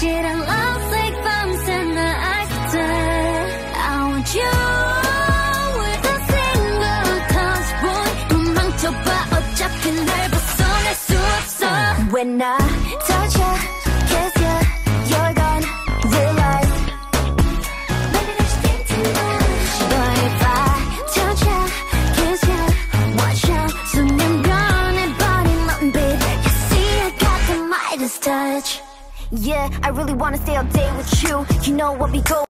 확실한 love like 밤새 night day. I want you with a single touch boy. 도망쳐봐 어차피 날 벗어날 수 없어. When I touch you, kiss you, you're gone. Realize maybe there's things to lose. But if I touch you, kiss you, watch out, 수면 변해버린 babe. You see I got the Midas touch. Yeah, I really wanna stay all day with you. You know what we go